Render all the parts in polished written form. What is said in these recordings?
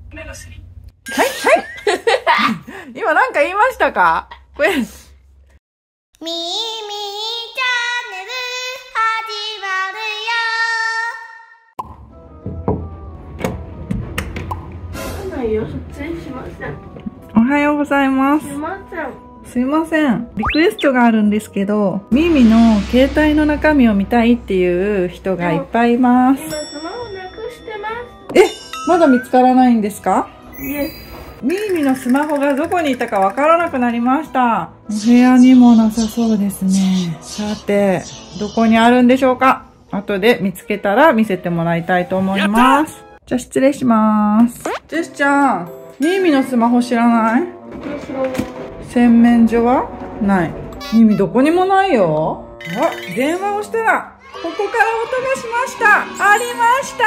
目薬。 はい、はい。今なんか言いましたか？これ。 ミーミーチャンネル始まるよ。失礼しません。 おはようございます。 すいません。 すいません。リクエストがあるんですけど、ミーミの携帯の中身を見たいっていう人がいっぱいいます。 今スマホなくしてままだ見つからないんですか？ す。イエス。 ミーミのスマホがどこにいたかわからなくなりました。お部屋にもなさそうですね。さて、どこにあるんでしょうか？後で見つけたら見せてもらいたいと思います。じゃあ失礼します。ジェスちゃん、ミーミのスマホ知らない？洗面所はない。ミーミどこにもないよ。あ、電話をしたら、ここから音がしました。ありました。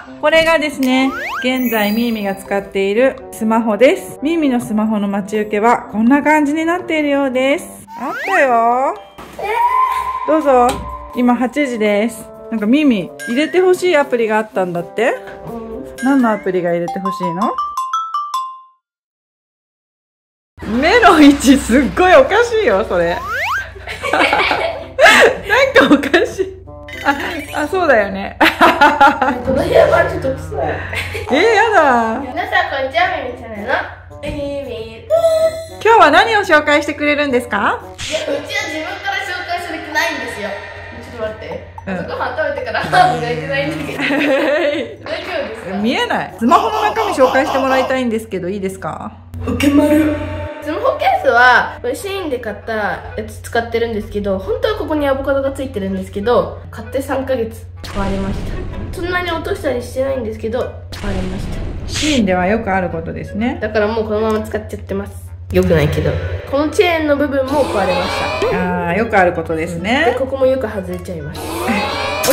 これがですね、現在ミーミが使っているスマホです。ミーミのスマホの待ち受けはこんな感じになっているようです。あったよ。どうぞ。今8時です。なんかミーミ入れてほしいアプリがあったんだって？何のアプリが入れてほしいの？目の位置すっごいおかしいよ、それ。なんかおかしい。あ、そうだよね。 この部屋はちょっと臭い。 やだ。 皆さんこんにちは、ミミチャンネルのミミです。 今日は何を紹介してくれるんですか？ いや、うちは自分から紹介する気ないんですよ。ちょっと待って。ご飯食べてから歯磨いてないんだけど。大丈夫ですか？ 見えない。スマホの中身紹介してもらいたいんですけど、いいですか？ 受け丸。スマホケースはこれシーインで買ったやつ使ってるんですけど、本当はここにアボカドがついてるんですけど、買って3ヶ月壊れました。そんなに落としたりしてないんですけど壊れました。 シーンではよくあることですね。 だからもうこのまま使っちゃってます。よくないけど、このチェーンの部分も壊れました。 よくあることですでね。 ここもよく外れちゃいました。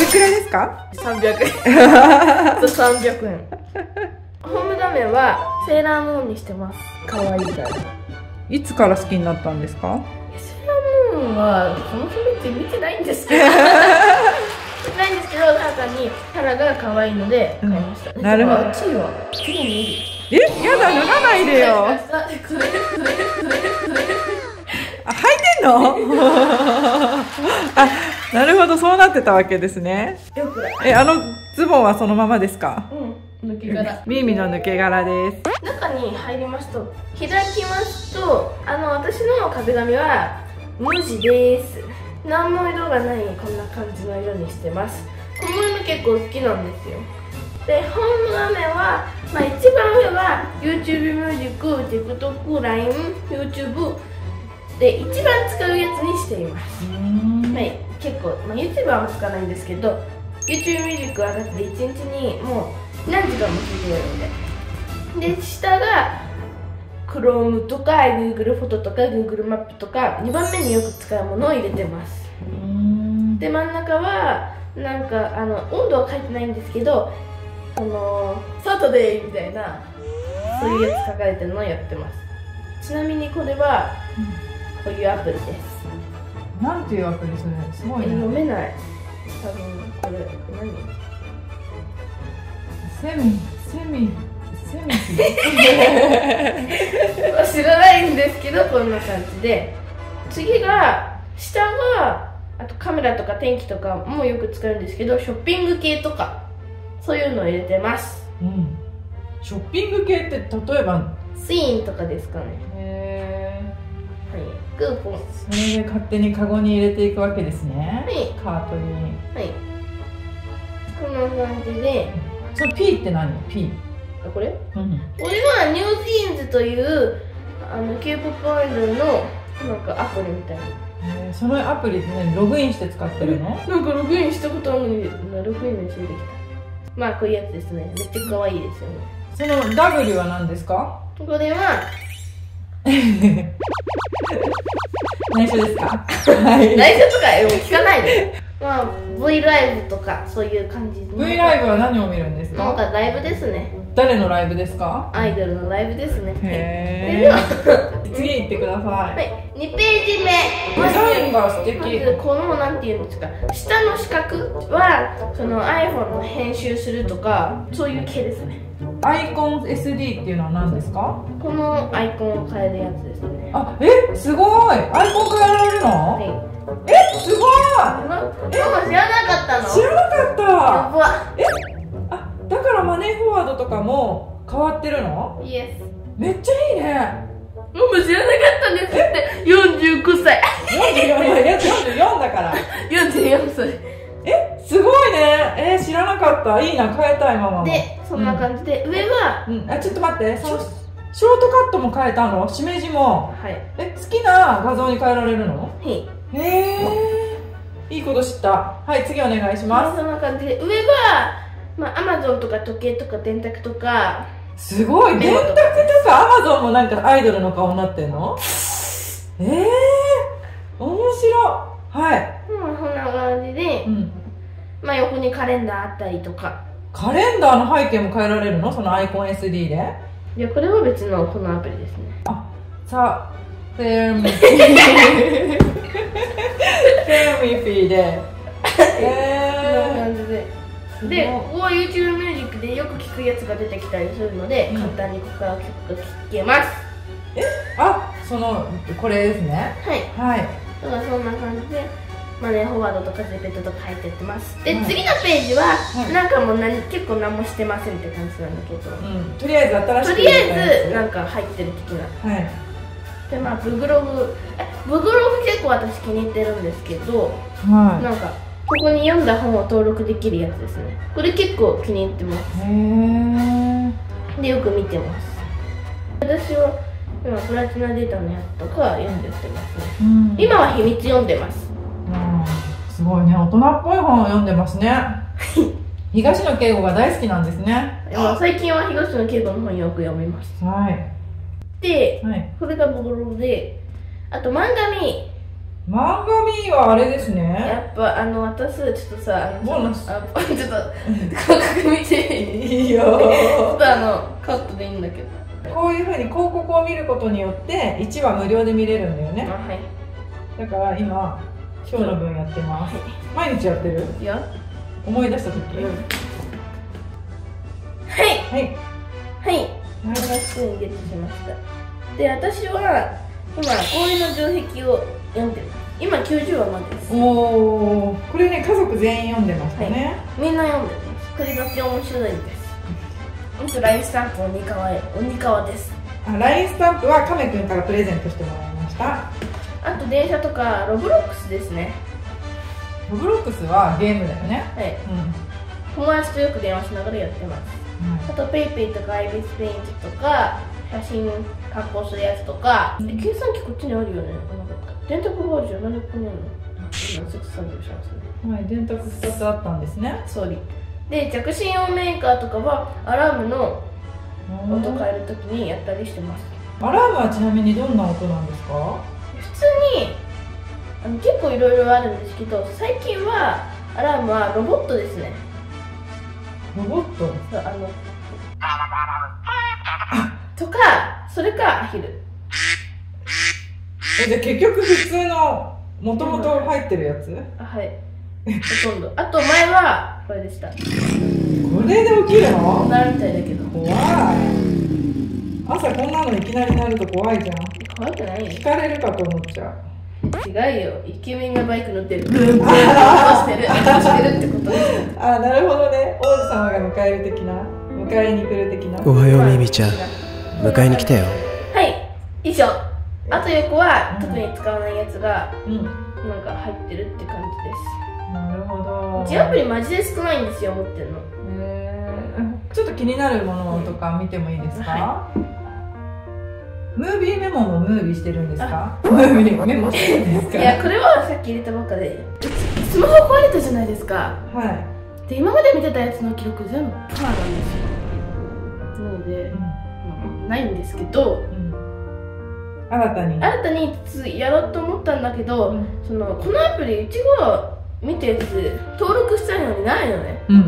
おいくらですか ？300円。そう300円。ホーム画面はセーラームーンにしてます。可愛いから。 いつから好きになったんですか？ セーラームーンはその秘密見てないんですけどないんですけど、ただにキャラが可愛いので買いました。 なるほど。 あっちは綺麗にいい。 やだ、脱がないでよ。履いてんの？なるほど、そうなってたわけですね。 よくない。 ズボンはそのままですか？ 抜け殻。 ミーミの抜け殻です。 中に入りますと、開きますと、私の壁紙は無地です。何も色がないこんな感じの色にしてます。この色結構好きなんですよ。で、ホーム画面は、一番上は YouTube ミュージック、TikTok、LINE、YouTube で一番使うやつにしています。結構、YouTube はあんま使わないんですけど、YouTube ミュージックはだって1日にもう何時間も聴いてるので。で、下が Chrome とか Google フォトとか Google マップとか2番目によく使うものを入れてます。で、真ん中はなんか温度は書いてないんですけど、サタデーみたいなそういうやつ書かれてるのをやってます。ちなみにこれはこういうアプリです。 なんていうアプリそれ？すごいね。読めない。多分これ何？ セミ知らないんですけど、こんな感じで、次が下があとカメラとか天気とかもよく使うんですけど、ショッピング系とかそういうのを入れてます。 ショッピング系って例えばスインとかですかね。クーポン。 それで勝手にカゴに入れていくわけですね。カートに。 こんな感じで。 その P って何？ P。 これ？これはニュージーンズというK-POP アイドルのなんかアプリみたいな。 そのアプリってログインして使ってるの？ なんかログインしたことあるのにログインの一緒にできた。こういうやつですね。めっちゃ可愛いですよね。 その W は何ですか？ これは内緒ですか？ 内緒とか聞かないで。V ライブとかそういう感じ。 V ライブは何を見るんですか？ なんかライブですね。 誰のライブですか？ アイドルのライブですね。 へでは次行ってください。 はい、2ページ目。 デザインが素敵。 まずこのなんていうんですか、下の四角はその iPhone の編集するとかそういう系ですね。 アイコン SD っていうのは何ですか？ このアイコンを変えるやつですね。 あ、すごい。アイコン変えられるの？ はい。 すごい。 ママ知らなかったの？ 知らなかった。 やば。 あ、だからマネーフォワードとかも変わってるの？ イエス。 めっちゃいいね。 ママ知らなかったんですって49歳。 44だから 44歳。 すごいね。知らなかった。いいな、変えたいママも。 で、そんな感じで、上は、 ちょっと待って、ショートカットも変えたの？しめじも。 はい。 好きな画像に変えられるの？ はい。 いいこと知った。はい、次お願いします。 そんな感じで、上は、Amazon とか時計とか電卓とか。 すごい。電卓とか Amazon もなんかアイドルの顔になってんの？面白い。はい。 そんな感じで、横にカレンダーあったりとか。 カレンダーの背景も変えられるの？そのアイコン SD で？ いや、これは別のこのアプリですね。 あ、さあ、セーミフィーで。 こんな感じで。で、ここは YouTube ミュージックでよく聴くやつが出てきたりするので、簡単にここから曲が聴けます。 これですね。 はい。だからそんな感じで、マネーフォワードとかゼペットとか入ってってます。で、次のページは、なんかもう結構何もしてませんって感じなんだけど、 とりあえず新しく。 とりあえず、なんか入ってる的な。で、ブログ結構私気に入ってるんですけど、なんか、ここに読んだ本を登録できるやつですね。これ結構気に入ってます。で、よく見てます。私は今プラチナデータのやつとか読んでってますね。今は秘密読んでます。 すごいね、大人っぽい本を読んでますね。東野圭吾が大好きなんですね。 最近は東野圭吾の本よく読みます。で、これがブログで、あと漫画見はあれですね。やっぱ私ちょっとさ、ちょっと感覚見ていいよ。ちょっとカットでいいんだけど、 こういうふうに広告を見ることによって1話無料で見れるんだよね。だから今今日の分やってます。毎日やってる？ いや、 思い出した時。 マイナス2にゲットしました。で、私は今氷の城壁を読んでます。今90話までです。 これね、家族全員読んでましたね。 みんな読んでます。これだけ面白いんです。LINE スタンプ鬼川です。 LINE スタンプは亀くんからプレゼントしてもらいました。 あと電車とかロブロックスですね。 ロブロックスはゲームだよね。 友達とよく電話しながらやってます。あと PayPay とか IBISペイントとか写真加工するやつとか。計算機こっちにあるよね。電卓があるじゃん。何でここにあるの？今ちょっと作業しますね。 電卓2つあったんですね。 で、着信音メーカーとかはアラームの音変えるときにやったりしてます。 アラームはちなみにどんな音なんですか？ 普通に結構いろいろあるんですけど、最近はアラームはロボットですね。 ロボット？ とか、それかアヒル。 じゃあ結局普通のもともと入ってるやつ？ はい、ほとんど。あと前はこれでした。これで起きるの？ なるみたいだけど。 怖い。朝こんなのいきなりなると怖いじゃん。 怖くないよ。 聞かれるかと思っちゃう。 違うよ、イケメンがバイク乗ってる。ブンブンしてるってことです。 なるほどね。王子様が迎える的な、迎えに来る的な。 おはようミミちゃん、迎えに来たよ。 はい、以上。あと横は特に使わないやつがなんか入ってるって感じです。 なるほど。 うちアプリマジで少ないんですよ、持ってるの。 ちょっと気になるものとか見てもいいですか？ムービーメモもムービーしてるんですか？ムービーメモしてるんですか？ いや、これはさっき入れたばっかで、スマホ壊れたじゃないですか。で、今まで見てたやつの記録全部パーなんですよ。なので、ないんですけど、 新たにやろうと思ったんだけど、このアプリうちが見たやつ登録したいのにないのね。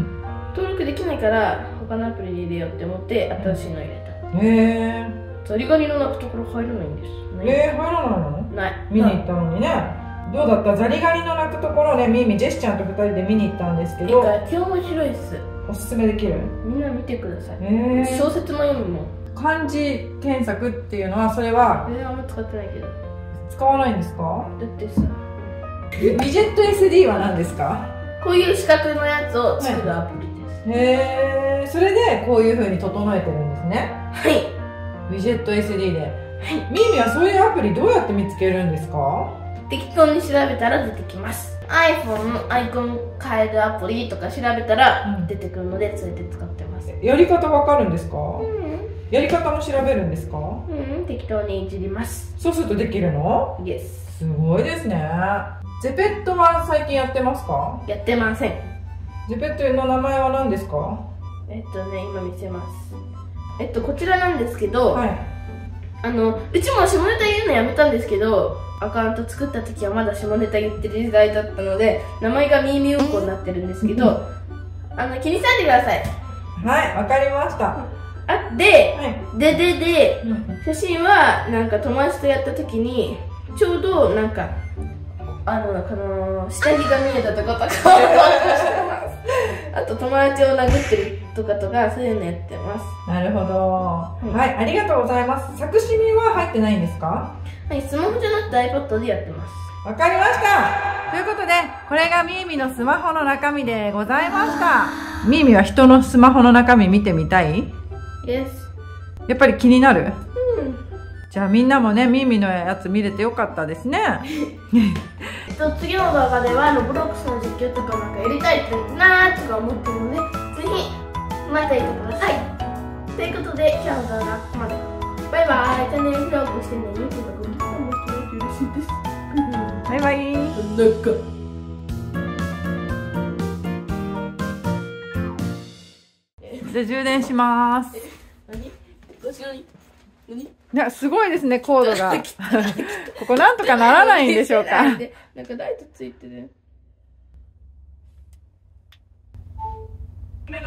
登録できないから他のアプリに入れようって思って新しいの入れた。 へえ。 ザリガニの鳴くところ入らないんです。 入らないの？ ない。 見に行ったのにね。どうだった？ザリガニの鳴くところね、ミミ、ジェシちゃんと2人で見に行ったんですけど。 今日面白いっす。 おすすめできる？ みんな見てください。小説も読むもん。 漢字検索っていうのは、それはあんま使ってないけど。 使わないんですか？ だってさ、 ウィジェット SD は何ですか？ こういう四角のやつを作るアプリです。 へえ。それでこういう風に整えてるんですね。 はい。 ウィジェット SD で。ミミはそういうアプリどうやって見つけるんですか？ 適当に調べたら出てきます。 iPhone のアイコン変えるアプリとか調べたら出てくるので、それで使ってます。 やり方わかるんですか？やり方も調べるんですか？ 適当にいじります。 そうするとできるの？ イエス。 すごいですね。ゼペットは最近やってますか？ やってません。 ゼペットの名前は何ですか？ 今見せます。こちらなんですけど、 はい、 うちも下ネタ言うのやめたんですけど、アカウント作った時はまだ下ネタ言ってる時代だったので、名前がミーミーうんこになってるんですけど気にしないでください。 はい、わかりました。 で、 はい、 写真はなんか友達とやった時にちょうどなんか下着が見えたとことかあと友達を殴ってるとかそういうのやってます。 なるほど。はい、ありがとうございます。作詞には入ってないんですか？ はい、スマホじゃなくて iPad でやってます。 わかりました。ということで、これがミーミのスマホの中身でございました。ミーミは人のスマホの中身見てみたい？ Yes。 やっぱり気になる？じゃあみんなもね、ミーミのやつ見れてよかったですね。 次の動画ではブロックスの実況とかなんかやりたいなーとか思ってるので、ぜひ待っていてください。ということで、今日の動画はここまで。バイバイ。チャンネル登録してね。YouTube のグッドボタンもよろしいです。 バイバイ。じゃあ充電します。 何？ いや、すごいですね、コードが。ここなんとかならないんでしょうか。 なんかライトついてる。 はい、はい。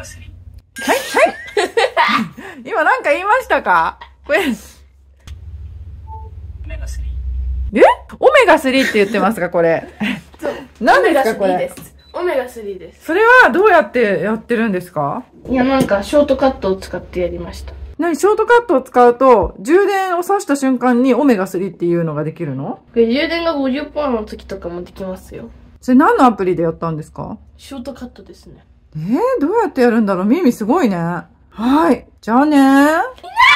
今なんか言いましたか？これ。オメガ3って言ってますか、これ。何ですか、これ。 オメガ3です。 それはどうやってやってるんですか？ いや、なんかショートカットを使ってやりました。 ショートカットを使うと、充電を挿した瞬間にオメガ3っていうのができるの？ 充電が 50% の時とかもできますよ。 それ何のアプリでやったんですか？ ショートカットですね。 どうやってやるんだろう？ミミすごいね。はい。じゃあねー。